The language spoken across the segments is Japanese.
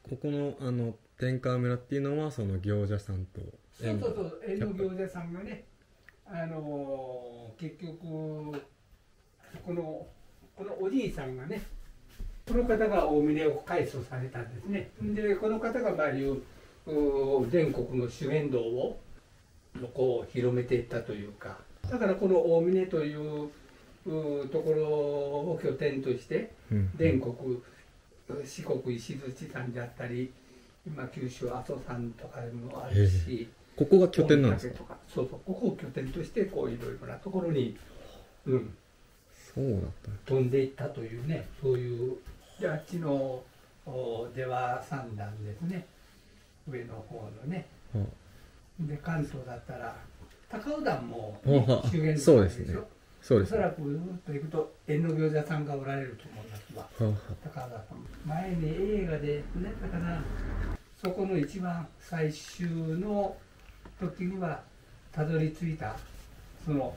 ここの天川村っていうのはその行者さんとそうそうそう、縁の行者さんがね、結局このおじいさんがね、この方が大峰を開祖されたんですね。でこの方がまあいう全国の修験道をこう広めていったというか、だからこの大峰というところを拠点として全国、四国石鎚山であったり、今九州阿蘇山とかもあるし、 ここが拠点なんですか？ そうそう、ここを拠点としてこういろいろなところに、 そうだった。 飛んでいったというね、そういうであっちの出羽三段ですね、上の方のね。で関東だったら高尾山も修験道なんですよ。 そうですね。 おそらくずっと行くと縁の行者さんがおられると思いますわ。高尾山前に映画で何だかな、そこの一番最終の時にはたどり着いたその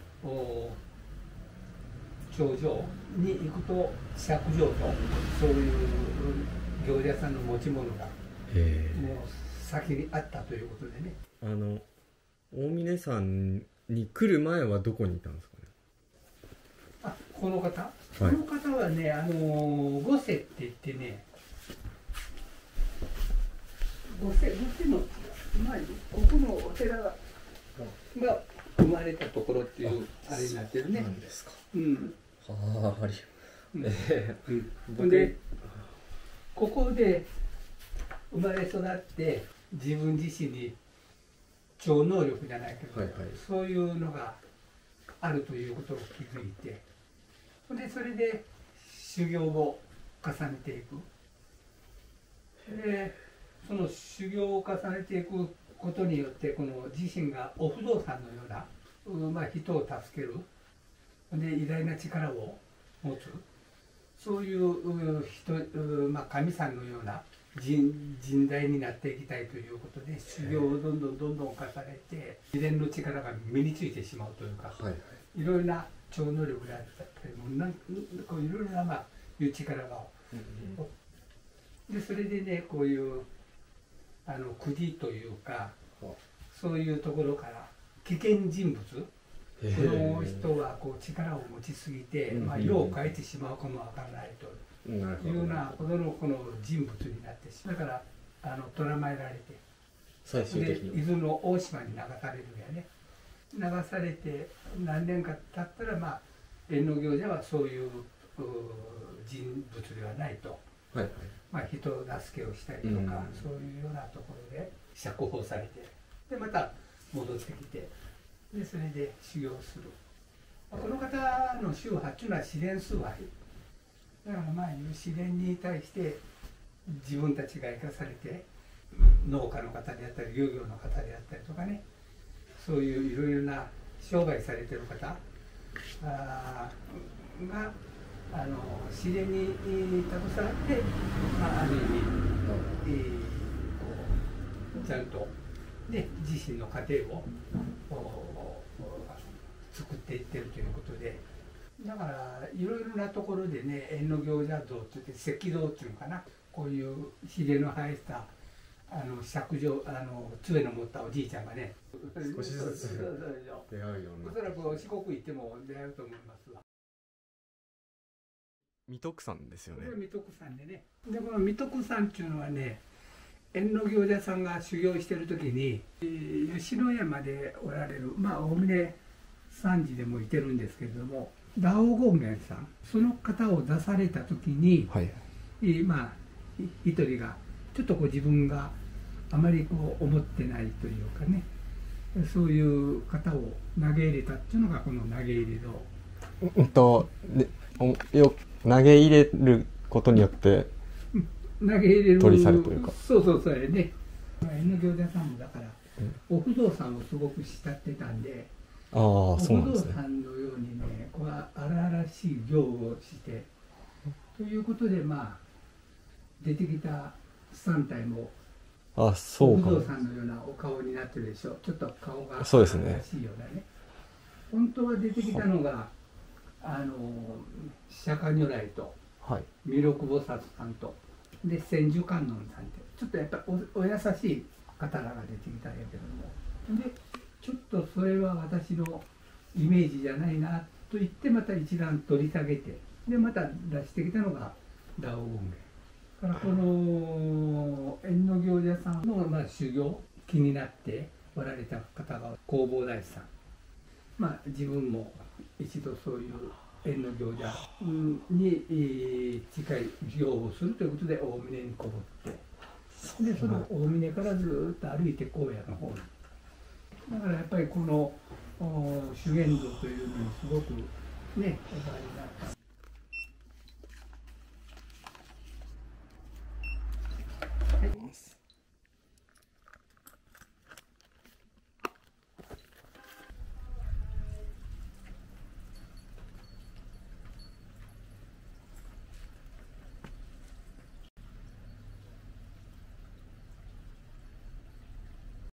頂上に行くと釈上とそういう行者さんの持ち物がもう先にあったということでね。 大峰山に来る前はどこにいたんですかね？ この方、この方はね、御瀬って言ってね、御瀬の前にここのお寺が生まれたところっていうあれになってるね。 なんですか。 でここで生まれ育って自分自身に超能力じゃないけど、そういうのがあるということを気づいて、でそれで修行を重ねていく。でその修行を重ねていくことによってこの自身がお不動産のような、人を助けるで偉大な力を持つ、そういう人、神さんのような人材になっていきたいということで修行をどんどん重ねて自然の力が身についてしまうというか、いろいろな超能力であったりこういろいろないう力が、でそれでねこういうくじというかそういうところから危険人物、この人はこう力を持ちすぎて、世を変えてしまうかもわからないというようなほどのこの人物になってだから捕らまえられて、 最終的に伊豆の大島に流されるんやね。流されて何年か経ったら縁の行者はそういう人物ではないと、人助けをしたりとか、そういうようなところで釈放されて、でまた戻ってきて、でそれで修行する。この方の宗派っていうのは自然崇拝だから、自然に対して自分たちが生かされて農家の方であったり漁業の方であったりとかね、そういういろいろな商売されてる方が自然に携わって、ある意味、ちゃんと、ね、自身の家庭を作っていってるということで、だからいろいろなところでね、縁の行者像っていって赤道っていうのかな、こういうひげの生えた釈上杖の持ったおじいちゃんがね、 少しずつ出会うような。 おそらく四国行っても出会うと思いますわ。 三徳山ですよね。 これは三徳山でね。でこの三徳山っていうのはね、縁の行者さんが修行してる時に吉野山でおられるおおむね山寺でもいてるんですけれども、ダオゴンゲンさん、その方を出された時に、一人がちょっとこう自分があまりこう思ってないというかね、そういう方を投げ入れたっていうのがこの投げ入れ堂。 投げ入れることによって投げ入れる取り去るというか、 そうやね。縁の行者さんもだから、お不動産をすごく慕ってたんで、お不動産のようにね、こう荒々しい行をしてということで出てきた3体もお不動産のようなお顔になってるでしょう。ちょっと顔が荒々しいようなね。本当は出てきたのが釈迦如来と弥勒菩薩さんとで千手観音さんってちょっとやっぱり お優しい方らが出てきたんやけども、でちょっとそれは私のイメージじゃないなと言ってまた一段取り下げて、でまた出してきたのが大黄金からこの縁の行者さんの、修行気になっておられた方が弘法大師さん、自分も一度そういう縁の行者に近い行をするということで大峰にこもって、でその大峰からずっと歩いて荒野の方に、だからやっぱりこの修験道というのにすごくねお世話になった。